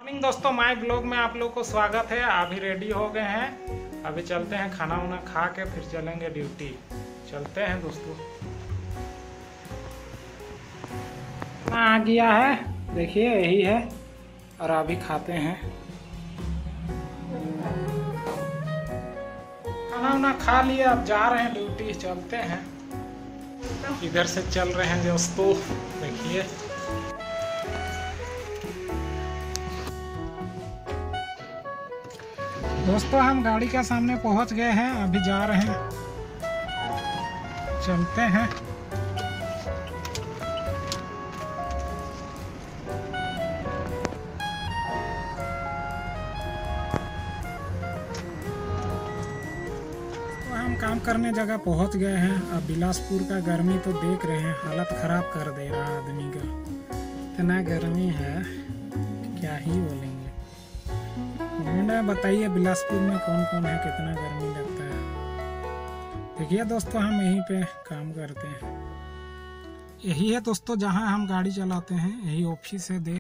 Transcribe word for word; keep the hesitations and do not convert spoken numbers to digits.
Morning दोस्तों, my blog में आप लोग को स्वागत है। अभी रेडी हो गए हैं, अभी चलते हैं खाना वाना खा के फिर चलेंगे ड्यूटी। चलते हैं दोस्तों। खाना आ गया है, देखिए यही है और अभी खाते हैं। खाना वाना खा लिए, अब जा रहे हैं ड्यूटी। चलते हैं, इधर से चल रहे हैं दोस्तों, देखिए। दोस्तों हम गाड़ी के सामने पहुंच गए हैं, अभी जा रहे हैं, चलते हैं। तो हम काम करने जगह पहुंच गए हैं। अब बिलासपुर का गर्मी तो देख रहे हैं, हालत खराब कर दे रहा आदमी का। इतना गर्मी है क्या ही बोलेंगे। बताइए बिलासपुर में कौन कौन है, कितना गर्मी लगता है। देखिए दोस्तों, हम यहीं पे काम करते हैं। यही है दोस्तों जहां हम गाड़ी चलाते हैं, यही ऑफिस है। देख